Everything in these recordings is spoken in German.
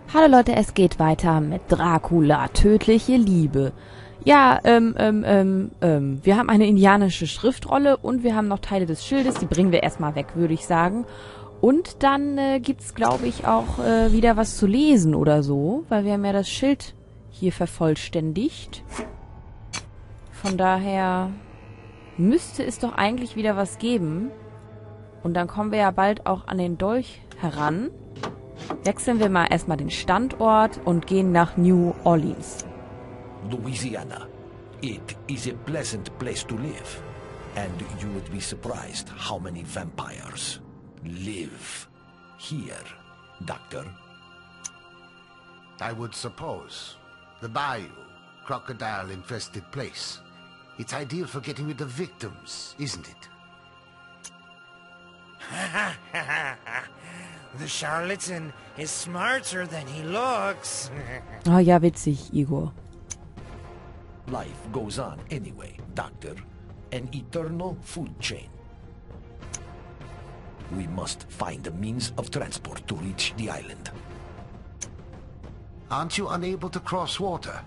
Hallo Leute, es geht weiter mit Dracula, tödliche Liebe. Ja, wir haben eine indianische Schriftrolle und wir haben noch Teile des Schildes, die bringen wir erstmal weg, würde ich sagen. Und dann gibt's, glaube ich, auch wieder was zu lesen oder so, weil wir haben ja das Schild hier vervollständigt. Von daher müsste es doch eigentlich wieder was geben. Und dann kommen wir ja bald auch an den Dolch heran. Wechseln wir mal erstmal den Standort und gehen nach New Orleans. Louisiana. It is a pleasant place to live. And you would be surprised how many vampires live here, Doctor. I would suppose. The bayou, crocodile-infested place. It's ideal for getting rid of victims, isn't it? The charlatan is smarter than he looks. Oh ja, witzig, Igor. Life goes on anyway, Doctor. An eternal food chain. We must find a means of transport to reach the island. Aren't you unable to cross water?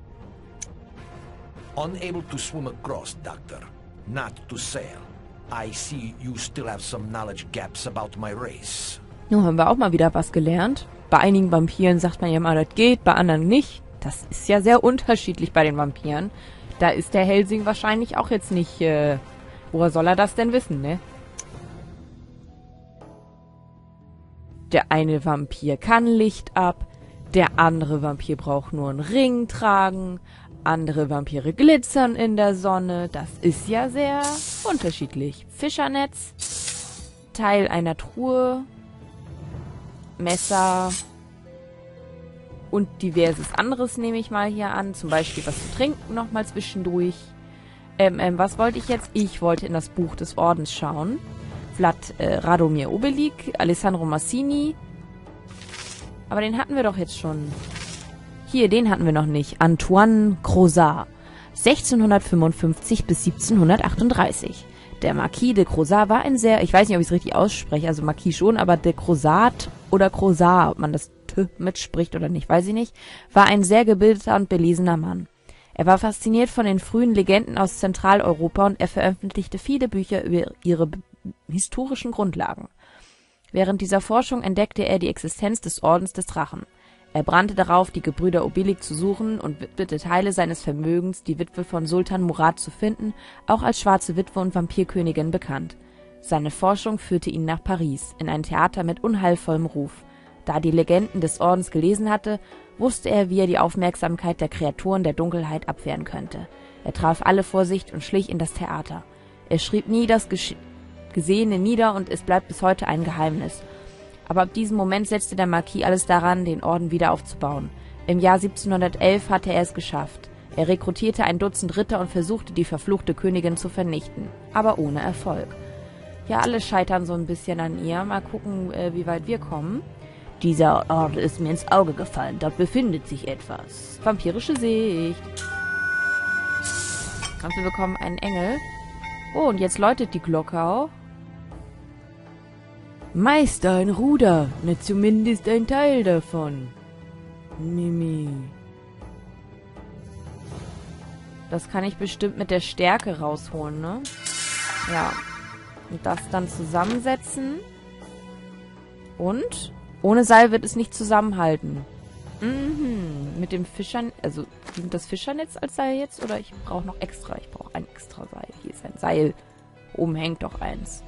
Unable to swim across, Doctor. Not to sail. I see you still have some knowledge gaps about my race. Nun haben wir auch mal wieder was gelernt. Bei einigen Vampiren sagt man ja mal, das geht, bei anderen nicht. Das ist ja sehr unterschiedlich bei den Vampiren. Da ist der Helsing wahrscheinlich auch jetzt nicht, woher soll er das denn wissen, ne? Der eine Vampir kann Licht ab, der andere Vampir braucht nur einen Ring tragen, andere Vampire glitzern in der Sonne. Das ist ja sehr unterschiedlich. Fischernetz, Teil einer Truhe, Messer und diverses anderes nehme ich mal hier an. Zum Beispiel was zu trinken nochmal zwischendurch. Was wollte ich jetzt? Ich wollte in das Buch des Ordens schauen. Vlad Radomir Obelik, Alessandro Massini. Aber den hatten wir doch jetzt schon. Hier, den hatten wir noch nicht. Antoine Crozat. 1655 bis 1738. Der Marquis de Crozat war ein sehr, ich weiß nicht, ob ich es richtig ausspreche, also Marquis schon, aber de Crozat oder Crozat, ob man das T mitspricht oder nicht, weiß ich nicht, war ein sehr gebildeter und belesener Mann. Er war fasziniert von den frühen Legenden aus Zentraleuropa und er veröffentlichte viele Bücher über ihre historischen Grundlagen. Während dieser Forschung entdeckte er die Existenz des Ordens des Drachen. Er brannte darauf, die Gebrüder Obelik zu suchen und widmete Teile seines Vermögens, die Witwe von Sultan Murad zu finden, auch als Schwarze Witwe und Vampirkönigin bekannt. Seine Forschung führte ihn nach Paris, in ein Theater mit unheilvollem Ruf. Da er die Legenden des Ordens gelesen hatte, wusste er, wie er die Aufmerksamkeit der Kreaturen der Dunkelheit abwehren könnte. Er traf alle Vorsicht und schlich in das Theater. Er schrieb nie das Gesehene nieder und es bleibt bis heute ein Geheimnis. Aber ab diesem Moment setzte der Marquis alles daran, den Orden wieder aufzubauen. Im Jahr 1711 hatte er es geschafft. Er rekrutierte ein Dutzend Ritter und versuchte, die verfluchte Königin zu vernichten. Aber ohne Erfolg. Ja, alle scheitern so ein bisschen an ihr. Mal gucken, wie weit wir kommen. Dieser Ort ist mir ins Auge gefallen. Dort befindet sich etwas. Vampirische Sicht. Und wir bekommen einen Engel. Oh, und jetzt läutet die Glocke auch. Meister, ein Ruder. Ne, zumindest ein Teil davon. Mimi. Das kann ich bestimmt mit der Stärke rausholen, ne? Ja. Und das dann zusammensetzen. Und? Ohne Seil wird es nicht zusammenhalten. Mhm. Mit dem Fischern... Also, dient das Fischernetz als Seil jetzt? Oder ich brauche noch extra? Ich brauche ein extra Seil. Hier ist ein Seil. Oben hängt doch eins.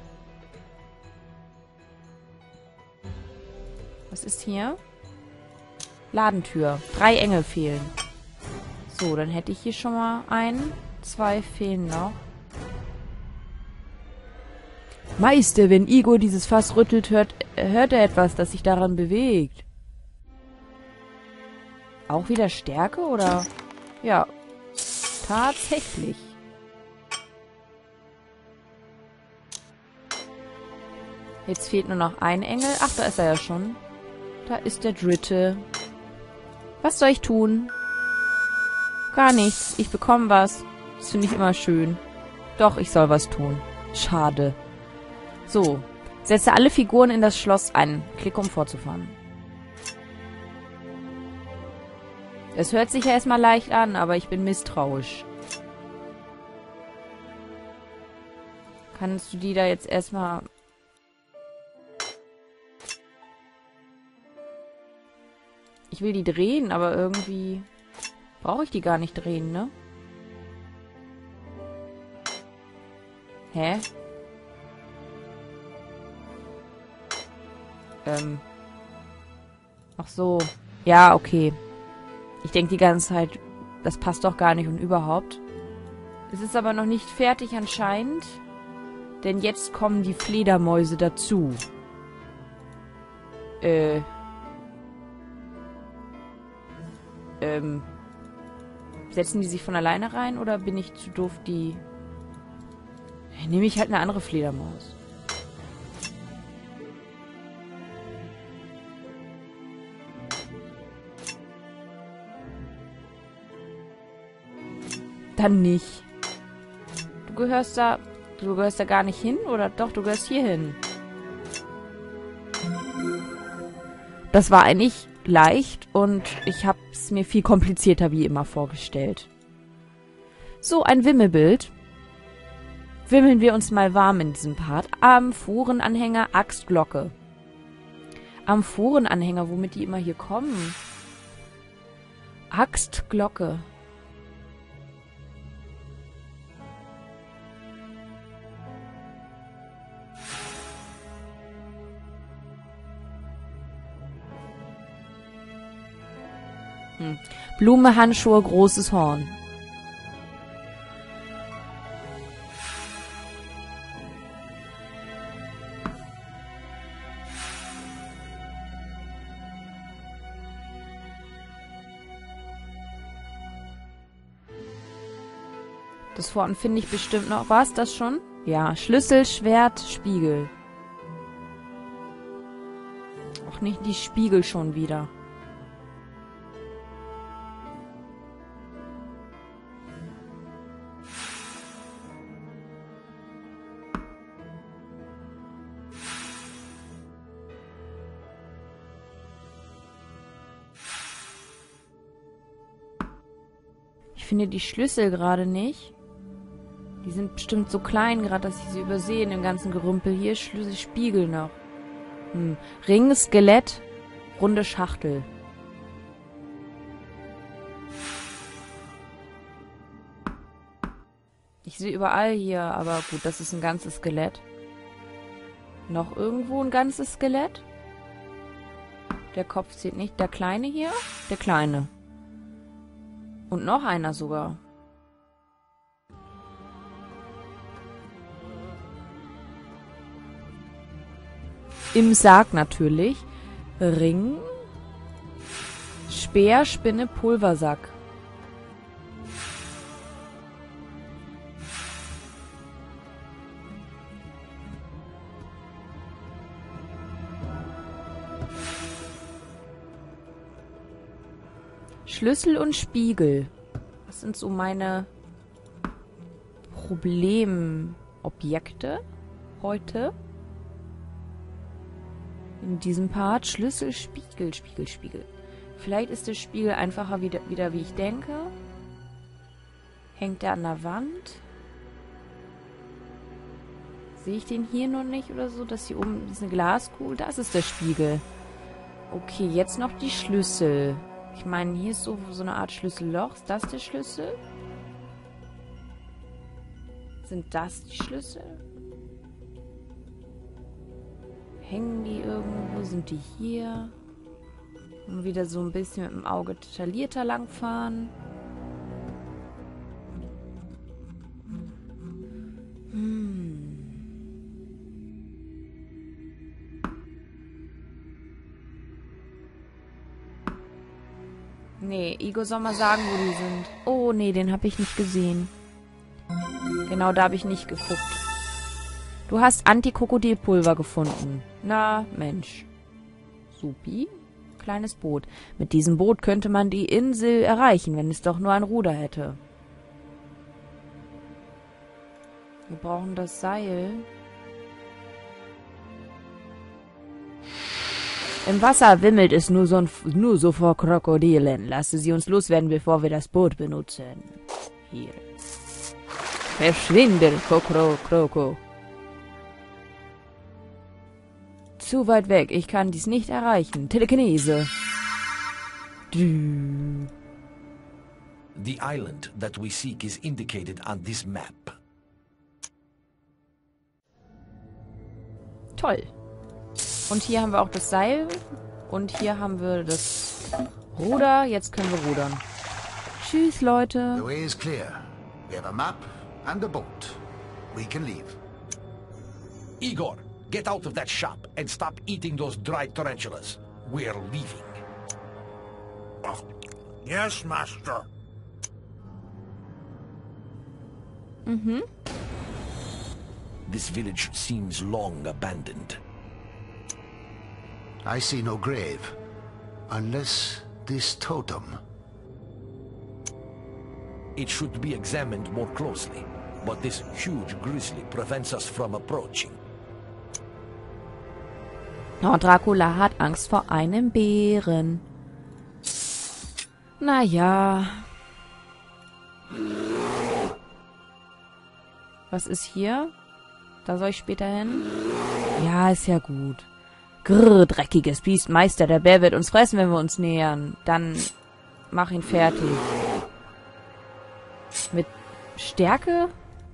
Was ist hier? Ladentür. 3 Engel fehlen. So, dann hätte ich hier schon mal einen. 2 fehlen noch. Meister, wenn Igor dieses Fass rüttelt, hört er etwas, das sich daran bewegt. Auch wieder Stärke, oder? Ja. Tatsächlich. Jetzt fehlt nur noch ein Engel. Ach, da ist er ja schon. Da ist der dritte. Was soll ich tun? Gar nichts. Ich bekomme was. Das finde ich immer schön. Doch, ich soll was tun. Schade. So. Setze alle Figuren in das Schloss ein. Klick, um fortzufahren. Es hört sich ja erstmal leicht an, aber ich bin misstrauisch. Kannst du die da jetzt erstmal... Ich will die drehen, aber irgendwie brauche ich die gar nicht drehen, ne? Hä? Ach so. Ja, okay. Ich denke die ganze Zeit, das passt doch gar nicht und überhaupt. Es ist aber noch nicht fertig anscheinend, denn jetzt kommen die Fledermäuse dazu. Setzen die sich von alleine rein oder bin ich zu doof, die... Nehme ich halt eine andere Fledermaus. Dann nicht. Du gehörst da gar nicht hin, oder doch, du gehörst hier hin. Das war eigentlich leicht und ich habe es mir viel komplizierter wie immer vorgestellt. So, ein Wimmelbild. Wimmeln wir uns mal warm in diesem Part. Amphorenanhänger, Axt, Glocke. Amphorenanhänger, womit die immer hier kommen. Axt, Glocke. Blume, Handschuhe, großes Horn. Das Horn finde ich bestimmt noch. War es das schon? Ja, Schlüssel, Schwert, Spiegel. Auch nicht die Spiegel schon wieder. Ich finde die Schlüssel gerade nicht. Die sind bestimmt so klein gerade, dass ich sie übersehe in dem ganzen Gerümpel hier. Schlüssel, Spiegel noch. Ring, Skelett, runde Schachtel. Ich sehe überall hier, aber gut, das ist ein ganzes Skelett. Noch irgendwo ein ganzes Skelett? Der Kopf zählt nicht. Der Kleine hier? Der Kleine. Und noch einer sogar. Im Sarg natürlich. Ring. Speer, Spinne, Pulversack. Schlüssel und Spiegel. Das sind so meine Problemobjekte heute. In diesem Part. Schlüssel, Spiegel, Spiegel, Spiegel. Vielleicht ist der Spiegel einfacher wieder wie ich denke. Hängt der an der Wand? Sehe ich den hier noch nicht oder so? Das hier oben ist eine Glaskugel. Das ist der Spiegel. Okay, jetzt noch die Schlüssel. Ich meine, hier ist so eine Art Schlüsselloch. Ist das der Schlüssel? Sind das die Schlüssel? Hängen die irgendwo? Sind die hier? Und wieder so ein bisschen mit dem Auge detaillierter langfahren. Nee, Igor soll mal sagen, wo die sind. Oh, nee, den habe ich nicht gesehen. Genau, da habe ich nicht geguckt. Du hast Antikrokodilpulver gefunden. Na, Mensch. Supi. Kleines Boot. Mit diesem Boot könnte man die Insel erreichen, wenn es doch nur ein Ruder hätte. Wir brauchen das Seil. Im Wasser wimmelt es nur so vor Krokodilen. Lasse sie uns loswerden, bevor wir das Boot benutzen. Hier. Verschwinde, Kroko. Zu weit weg. Ich kann dies nicht erreichen. Telekinese. The island that we seek is indicated on this map. Toll. Und hier haben wir auch das Seil. Und hier haben wir das Ruder. Jetzt können wir rudern. Tschüss, Leute. The way is clear. We have a map and a boat. We can leave. Igor, get out of that shop and stop eating those dried tarantulas. We're leaving. Yes, master. This village seems long abandoned. I see no grave. Unless this totem. It should be examined more closely, but this huge grizzly prevents us from approaching. Oh, Dracula hat Angst vor einem Bären. Naja. Was ist hier? Da soll ich später hin? Ja, ist ja gut. Grrr, dreckiges Biest, Meister, der Bär wird uns fressen, wenn wir uns nähern. Dann mach ihn fertig. Mit Stärke?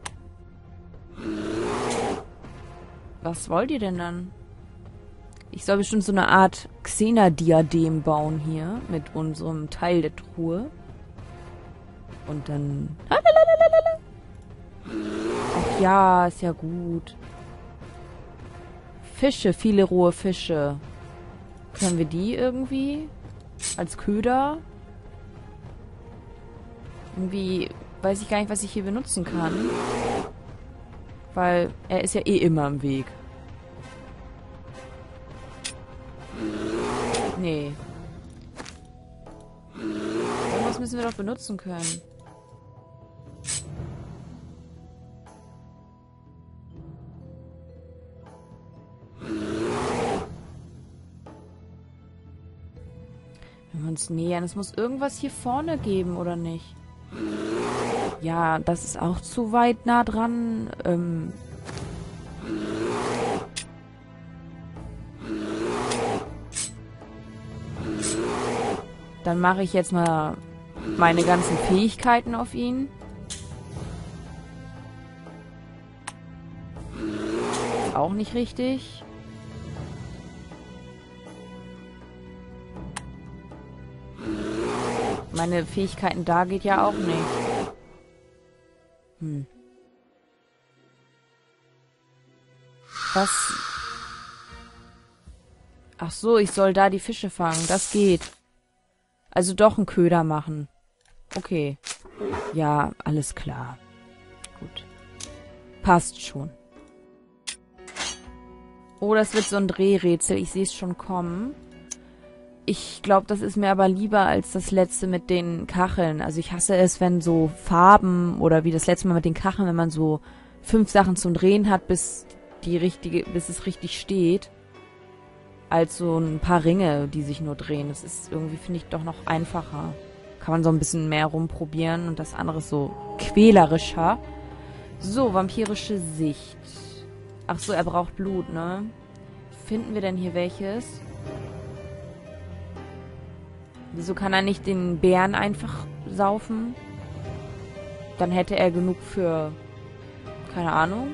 Was wollt ihr denn dann? Ich soll bestimmt so eine Art Xena-Diadem bauen hier. Mit unserem Teil der Truhe. Und dann... Ach ja, ist ja gut. Fische, viele rohe Fische. Können wir die irgendwie als Köder? Irgendwie weiß ich gar nicht, was ich hier benutzen kann. Weil er ist ja eh immer im Weg. Nee. Irgendwas müssen wir doch benutzen können. Wenn wir uns nähern, es muss irgendwas hier vorne geben, oder nicht? Ja, das ist auch zu weit nah dran. Dann mache ich jetzt mal meine ganzen Fähigkeiten auf ihn. Ist auch nicht richtig. Meine Fähigkeiten da geht ja auch nicht. Was? Ach so, ich soll da die Fische fangen. Das geht. Also doch einen Köder machen. Okay. Ja, alles klar. Gut. Passt schon. Oh, das wird so ein Drehrätsel. Ich sehe es schon kommen. Ich glaube, das ist mir aber lieber als das letzte mit den Kacheln. Also ich hasse es, wenn so Farben oder wie das letzte Mal mit den Kacheln, wenn man so 5 Sachen zum Drehen hat, bis es richtig steht. Als so ein paar Ringe, die sich nur drehen. Das ist irgendwie, finde ich, doch noch einfacher. Kann man so ein bisschen mehr rumprobieren und das andere ist so quälerischer. So, vampirische Sicht. Ach so, er braucht Blut, ne? Finden wir denn hier welches? Wieso kann er nicht den Bären einfach saufen? Dann hätte er genug für... Keine Ahnung.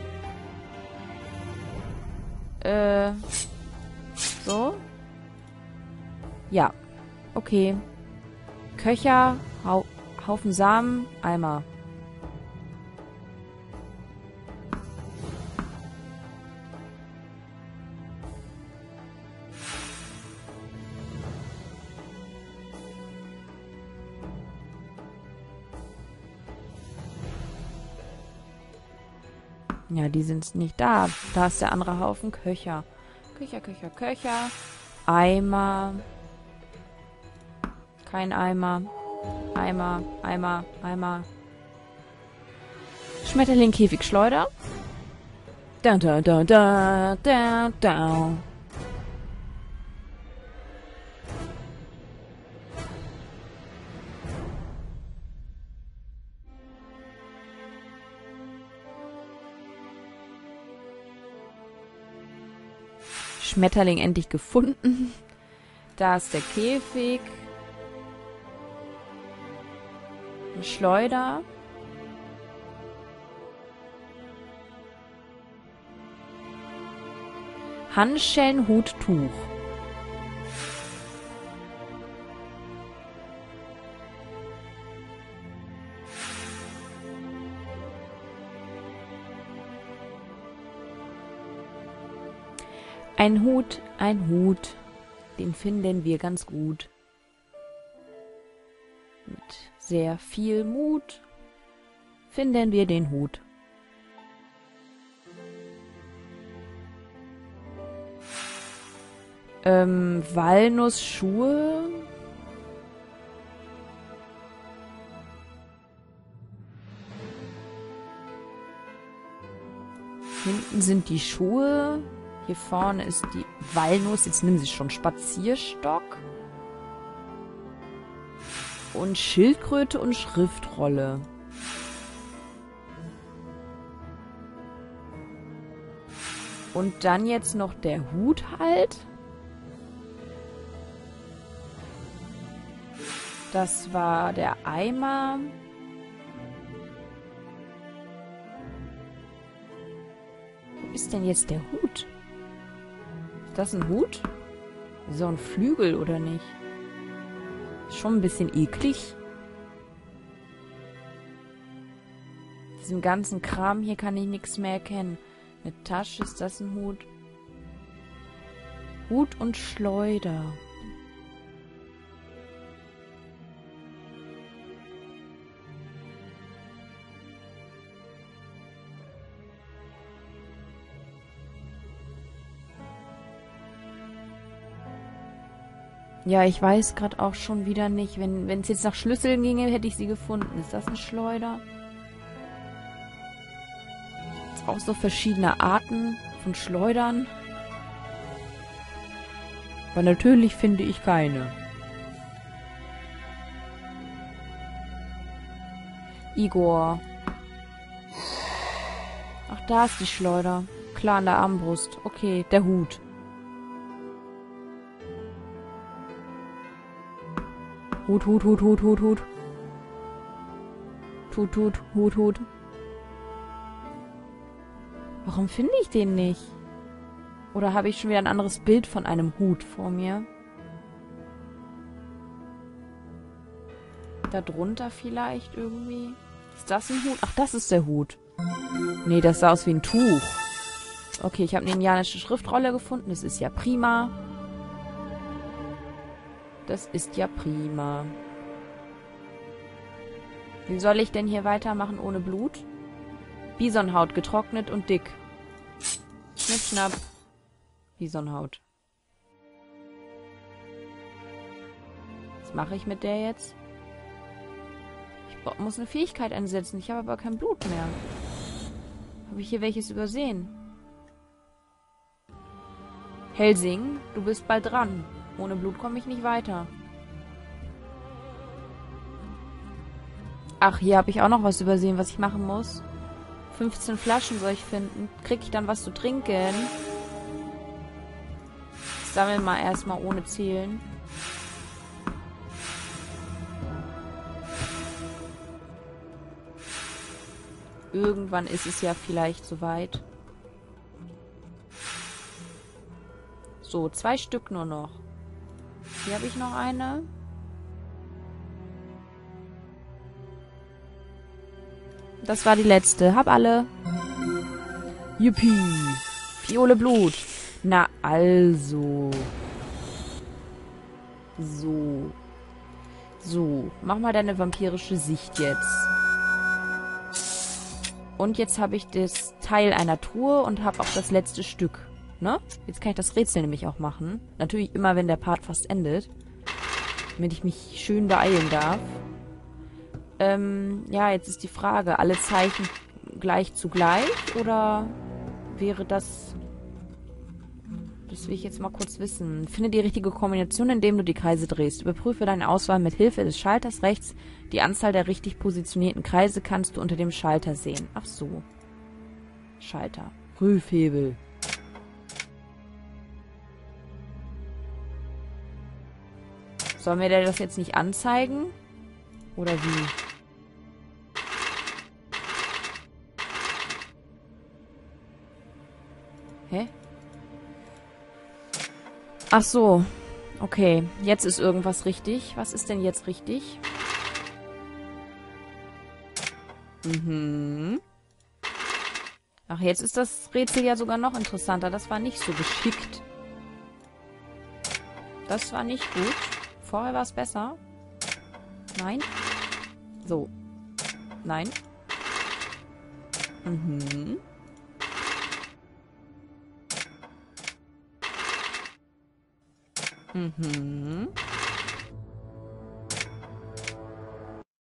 So. Ja. Okay. Köcher, Haufen Samen, Eimer. Ja, die sind nicht da. Da ist der andere Haufen Köcher. Köcher. Eimer. Kein Eimer. Eimer. Schmetterling, Käfig, Schleuder. Da. Schmetterling endlich gefunden. Da ist der Käfig. Eine Schleuder. Handschellen, Hut, Tuch. Ein Hut, den finden wir ganz gut. Mit sehr viel Mut finden wir den Hut. Walnussschuhe. Hinten sind die Schuhe. Hier vorne ist die Walnuss. Jetzt nimm sie schon. Spazierstock. Und Schildkröte und Schriftrolle. Und dann jetzt noch der Hut halt. Das war der Eimer. Wo ist denn jetzt der Hut? Ist das ein Hut? So ein Flügel, oder nicht? Schon ein bisschen eklig. Diesem ganzen Kram hier kann ich nichts mehr erkennen. Eine Tasche, ist das ein Hut? Hut und Schleuder. Ja, ich weiß gerade auch schon wieder nicht. Wenn es jetzt nach Schlüsseln ginge, hätte ich sie gefunden. Ist das ein Schleuder? Jetzt auch so verschiedene Arten von Schleudern. Aber natürlich finde ich keine. Igor. Ach, da ist die Schleuder. Klar, an der Armbrust. Okay, der Hut. Hut. Hut. Warum finde ich den nicht? Oder habe ich schon wieder ein anderes Bild von einem Hut vor mir? Da drunter vielleicht irgendwie? Ist das ein Hut? Ach, das ist der Hut. Nee, das sah aus wie ein Tuch. Okay, ich habe eine indianische Schriftrolle gefunden. Das ist ja prima. Das ist ja prima. Wie soll ich denn hier weitermachen ohne Blut? Bisonhaut, getrocknet und dick. Schnipp, schnapp. Bisonhaut. Was mache ich mit der jetzt? Ich muss eine Fähigkeit einsetzen. Ich habe aber kein Blut mehr. Habe ich hier welches übersehen? Helsing, du bist bald dran. Ohne Blut komme ich nicht weiter. Ach, hier habe ich auch noch was übersehen, was ich machen muss. 15 Flaschen soll ich finden. Kriege ich dann was zu trinken? Ich sammle mal erstmal ohne zählen. Irgendwann ist es ja vielleicht soweit. So, 2 Stück nur noch. Hier habe ich noch eine. Das war die letzte. Hab alle. Yuppie. Fiole Blut. Na also. So. So. Mach mal deine vampirische Sicht jetzt. Und jetzt habe ich das Teil einer Truhe und habe auch das letzte Stück. Ne? Jetzt kann ich das Rätsel nämlich auch machen. Natürlich immer, wenn der Part fast endet. Damit ich mich schön beeilen darf. Ja, jetzt ist die Frage. Alle Zeichen gleich zugleich? Oder wäre das... Das will ich jetzt mal kurz wissen. Finde die richtige Kombination, indem du die Kreise drehst. Überprüfe deine Auswahl mit Hilfe des Schalters rechts. Die Anzahl der richtig positionierten Kreise kannst du unter dem Schalter sehen. Ach so. Schalter. Prüfhebel. Soll mir der das jetzt nicht anzeigen? Oder wie? Hä? Ach so. Okay, jetzt ist irgendwas richtig. Was ist denn jetzt richtig? Ach, jetzt ist das Rätsel ja sogar noch interessanter. Das war nicht so geschickt. Das war nicht gut. Vorher war es besser. Nein. So. Nein.